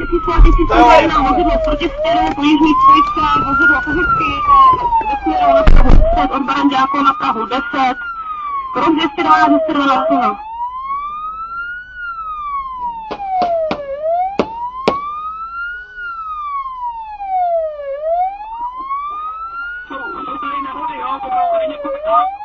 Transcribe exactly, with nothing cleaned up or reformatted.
číslo tisíc jedna vozidlo proti směru, po jižní spojce, vozidlo fyzicky ve směru na Prahu deset, od Baranďáku na Prahu deset, Kros dvě stě dvanáct, dvě stě dvanáct. Jsou tady nehody, jo, to bylo tady několik